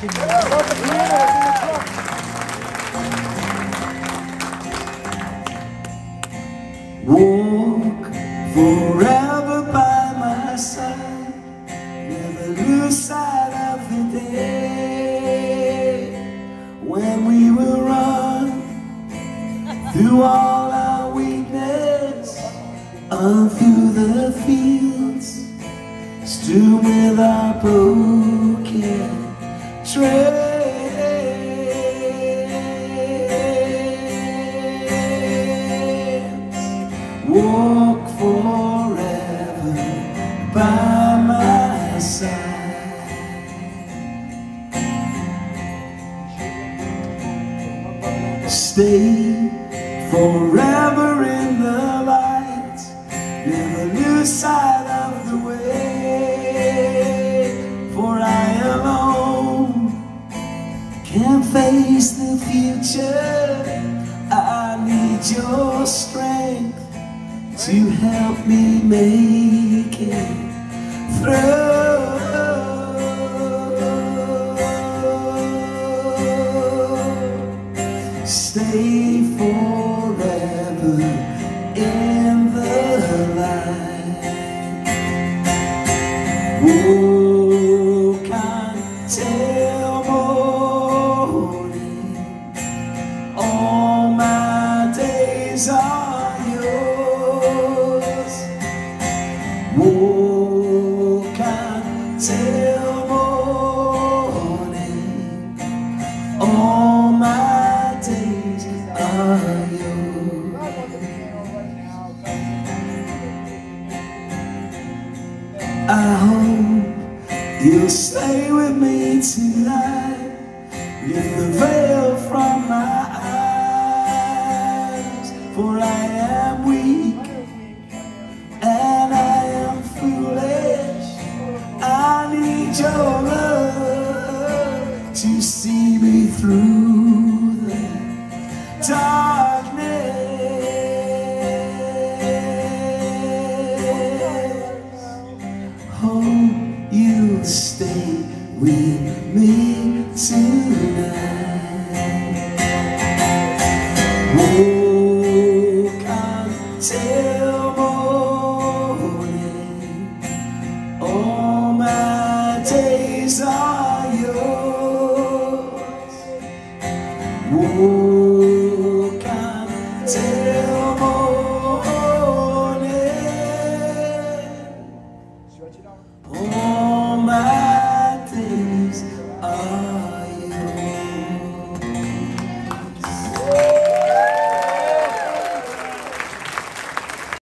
Walk forever by my side, never lose sight of the day when we will run through all our weakness, on through the fields strewn with our broken trails. Walk forever by my side. Stay forever in the light, never lose sight of the way. For I alone can't face the future. I need your strength to help me make it through. Stay forever in the light. Woke until morning, all my days are yours. Woke until morning, all my days are yours. I hope you'll stay with me tonight. Lift the veil from my eyes, for I am weak and I am foolish. I need your love to see me through the darkness. Hope you'll stay with me tonight.